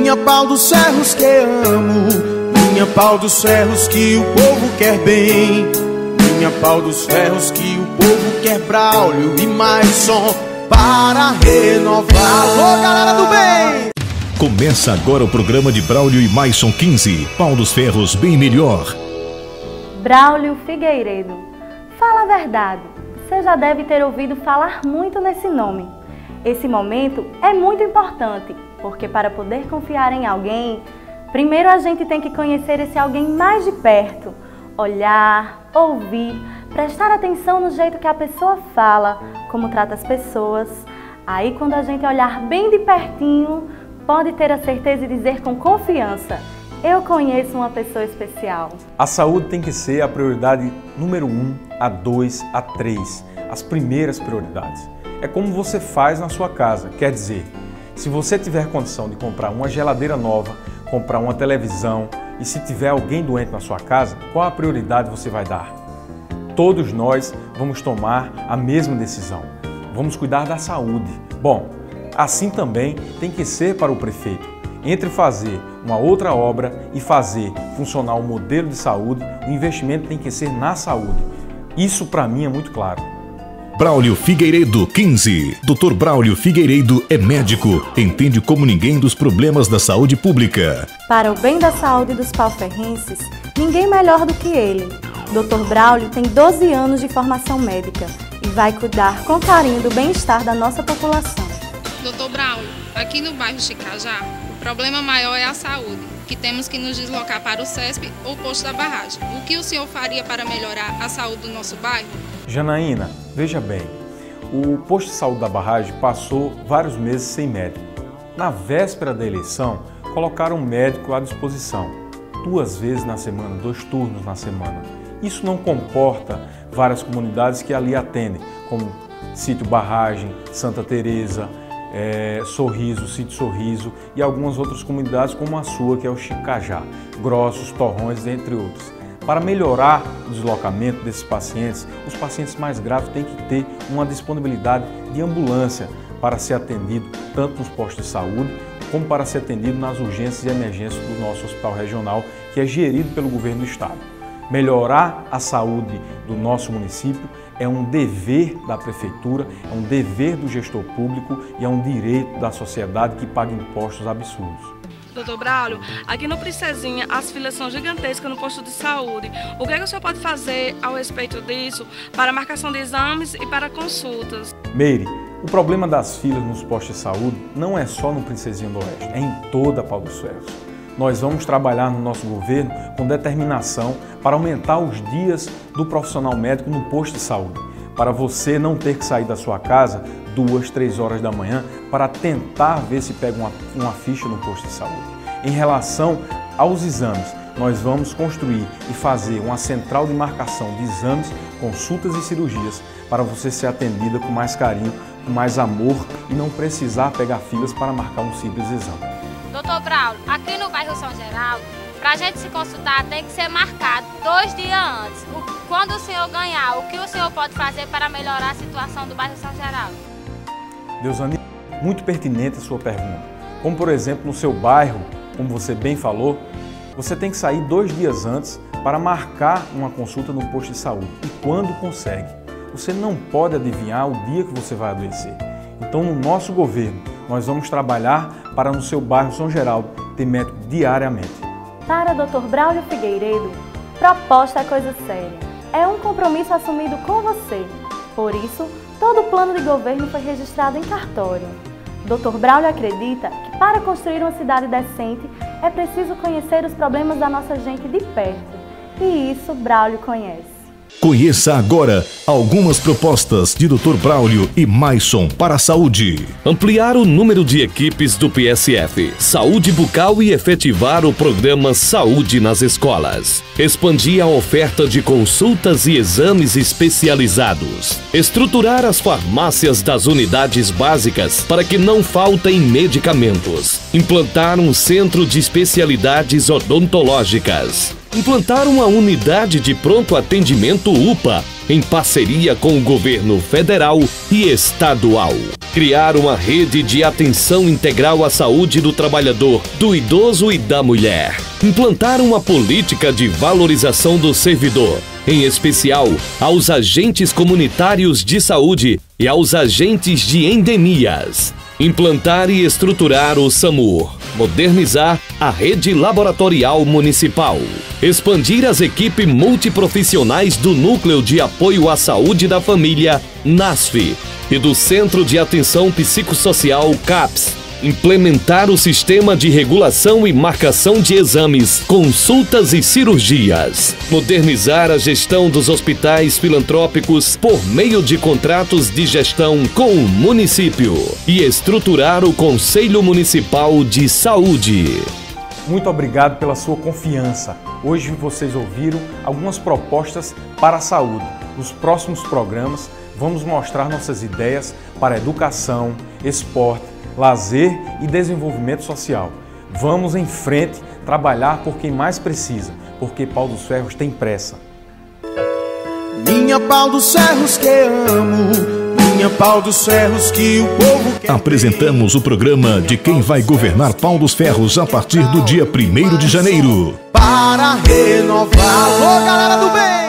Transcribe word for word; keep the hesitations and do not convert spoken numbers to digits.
Minha pau dos cerros que amo, minha pau dos ferros que o povo quer bem, minha pau dos ferros que o povo quer Braulio e Maisson para renovar. Alô, galera do bem! Começa agora o programa de Braulio e Maisson quinze, pau dos ferros bem melhor. Braulio Figueiredo, fala a verdade, você já deve ter ouvido falar muito nesse nome. Esse momento é muito importante, porque para poder confiar em alguém, primeiro a gente tem que conhecer esse alguém mais de perto, olhar, ouvir, prestar atenção no jeito que a pessoa fala, como trata as pessoas. Aí quando a gente olhar bem de pertinho, pode ter a certeza de dizer com confiança: eu conheço uma pessoa especial. A saúde tem que ser a prioridade número um, a dois, a três, as primeiras prioridades. É como você faz na sua casa, quer dizer, se você tiver condição de comprar uma geladeira nova, comprar uma televisão e se tiver alguém doente na sua casa, qual a prioridade você vai dar? Todos nós vamos tomar a mesma decisão, vamos cuidar da saúde. Bom, assim também tem que ser para o prefeito. Entre fazer uma outra obra e fazer funcionar o modelo de saúde, o investimento tem que ser na saúde. Isso para mim é muito claro. Braulio Figueiredo, quinze. doutor Braulio Figueiredo é médico, entende como ninguém dos problemas da saúde pública. Para o bem da saúde dos pauferrenses, ninguém melhor do que ele. doutor Braulio tem doze anos de formação médica e vai cuidar com carinho do bem-estar da nossa população. doutor Braulio, aqui no bairro Chicajá, o problema maior é a saúde, que temos que nos deslocar para o CESP ou posto da barragem. O que o senhor faria para melhorar a saúde do nosso bairro? Janaína, veja bem, o posto de saúde da barragem passou vários meses sem médico. Na véspera da eleição, colocaram um médico à disposição, duas vezes na semana, dois turnos na semana. Isso não comporta várias comunidades que ali atendem, como Sítio Barragem, Santa Teresa, é, Sorriso, Sítio Sorriso e algumas outras comunidades como a sua, que é o Chicajá, Grossos, Torrões, entre outros. Para melhorar o deslocamento desses pacientes, os pacientes mais graves têm que ter uma disponibilidade de ambulância para ser atendido tanto nos postos de saúde como para ser atendido nas urgências e emergências do nosso hospital regional, que é gerido pelo governo do estado. Melhorar a saúde do nosso município é um dever da prefeitura, é um dever do gestor público e é um direito da sociedade que paga impostos absurdos. doutor Braulio, aqui no Princesinha as filas são gigantescas no posto de saúde. O que é que o senhor pode fazer ao respeito disso para marcação de exames e para consultas? Meire, o problema das filas nos postos de saúde não é só no Princesinha do Oeste, é em toda a Pau dos Ferros. Nós vamos trabalhar no nosso governo com determinação para aumentar os dias do profissional médico no posto de saúde, para você não ter que sair da sua casa duas, três horas da manhã para tentar ver se pega uma, uma ficha no posto de saúde. Em relação aos exames, nós vamos construir e fazer uma central de marcação de exames, consultas e cirurgias para você ser atendida com mais carinho, com mais amor e não precisar pegar filas para marcar um simples exame. doutor Braulio, aqui no bairro São Geraldo, para a gente se consultar tem que ser marcado dois dias antes. O, quando o senhor ganhar, o que o senhor pode fazer para melhorar a situação do bairro São Geraldo? Deusani, muito pertinente a sua pergunta. Como, por exemplo, no seu bairro, como você bem falou, você tem que sair dois dias antes para marcar uma consulta no posto de saúde. E quando consegue? Você não pode adivinhar o dia que você vai adoecer. Então, no nosso governo, nós vamos trabalhar para no seu bairro São Geraldo ter médico diariamente. Para doutor Braulio Figueiredo, proposta é coisa séria. É um compromisso assumido com você. Por isso, todo o plano de governo foi registrado em cartório. doutor Braulio acredita que para construir uma cidade decente é preciso conhecer os problemas da nossa gente de perto. E isso Braulio conhece. Conheça agora algumas propostas de doutor Braulio e Maisson para a saúde. Ampliar o número de equipes do P S F, saúde bucal e efetivar o programa Saúde nas escolas. Expandir a oferta de consultas e exames especializados. Estruturar as farmácias das unidades básicas para que não faltem medicamentos. Implantar um centro de especialidades odontológicas. Implantar uma unidade de pronto atendimento U P A em parceria com o governo federal e estadual. Criar uma rede de atenção integral à saúde do trabalhador, do idoso e da mulher. Implantar uma política de valorização do servidor, em especial aos agentes comunitários de saúde e aos agentes de endemias. Implantar e estruturar o SAMUR. Modernizar a rede laboratorial municipal. Expandir as equipes multiprofissionais do Núcleo de Apoio à Saúde da Família, NASF, e do Centro de Atenção Psicossocial, CAPS. Implementar o sistema de regulação e marcação de exames, consultas e cirurgias. Modernizar a gestão dos hospitais filantrópicos por meio de contratos de gestão com o município. E estruturar o Conselho Municipal de Saúde. Muito obrigado pela sua confiança. Hoje vocês ouviram algumas propostas para a saúde. Nos próximos programas vamos mostrar nossas ideias para educação, esporte, lazer e desenvolvimento social. Vamos em frente trabalhar por quem mais precisa, porque Pau dos Ferros tem pressa. Minha Pau dos Ferros que amo, minha Pau dos Ferros que o povo quer. Apresentamos o programa de quem vai governar Pau dos Ferros a partir do dia primeiro de janeiro. Para renovar, alô galera do bem!